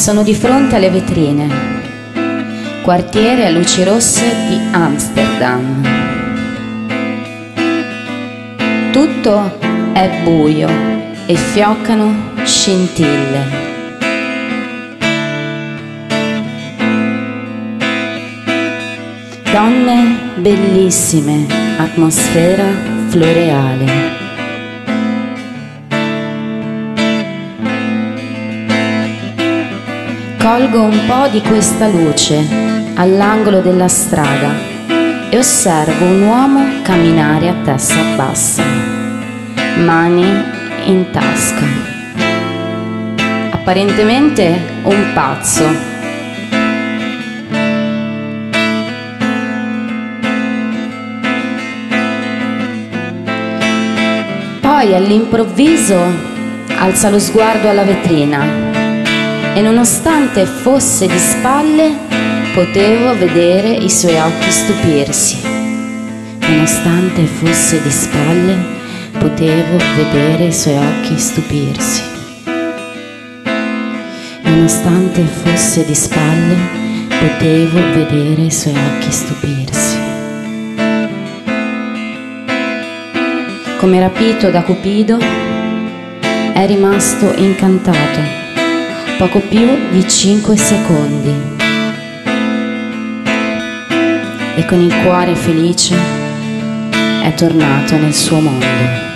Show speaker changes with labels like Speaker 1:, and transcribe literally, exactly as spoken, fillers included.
Speaker 1: Sono di fronte alle vetrine, quartiere a luci rosse di Amsterdam. Tutto è buio e fioccano scintille. Donne bellissime, atmosfera floreale. Colgo un po' di questa luce all'angolo della strada e osservo un uomo camminare a testa bassa, mani in tasca. Apparentemente un pazzo. Poi all'improvviso alza lo sguardo alla vetrina e nonostante fosse di spalle potevo vedere i suoi occhi stupirsi. Nonostante fosse di spalle potevo vedere i suoi occhi stupirsi. Nonostante fosse di spalle potevo vedere i suoi occhi stupirsi. Come rapito da Cupido è rimasto incantato poco più di cinque secondi e con il cuore felice è tornato nel suo mondo.